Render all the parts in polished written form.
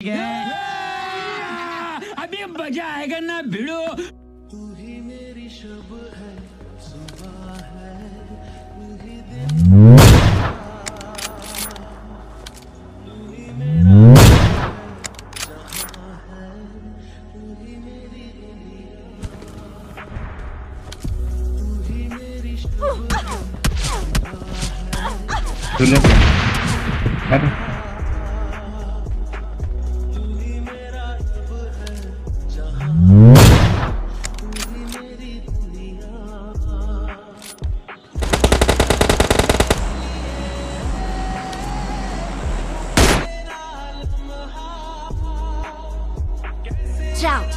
गया। अभी मजा आएगा ना भिड़ो। तू ही मेरी शब है, सुबह है, तू ही दिन, तू ही मेरा जहां है, तू ही मेरी दुनिया, तू ही मेरी शब है, सुबह है, तू ही मेरा रब है, जहां out.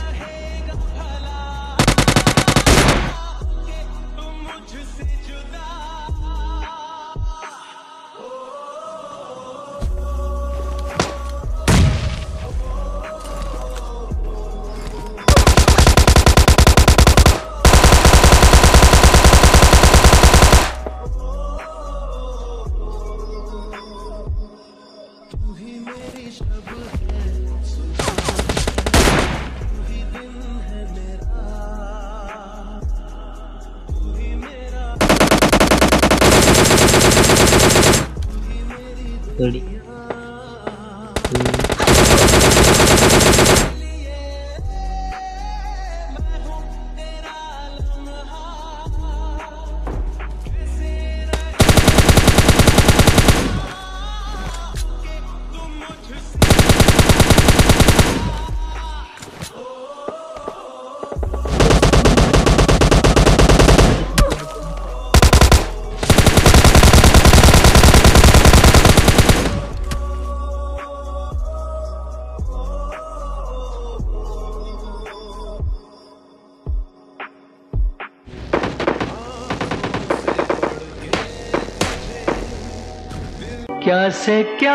क्या से क्या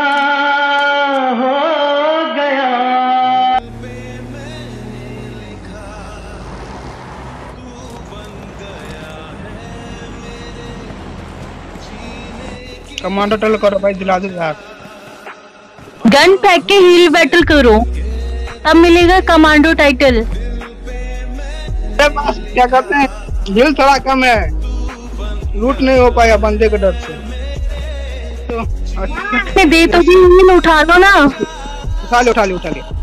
हो गया, मैंने लिखा तू बन गया है मेरे जीने की। कमांडो टल करो भाई, दिला दो यार। गन फेंक के हील बैटल करो, तब मिलेगा कमांडो टाइटल। मेरे पास क्या कहते हैं, हिल थोड़ा कम है, लूट नहीं हो पाया बंदे के डर से। तो दे तो हील उठा लो ना। उठा ले।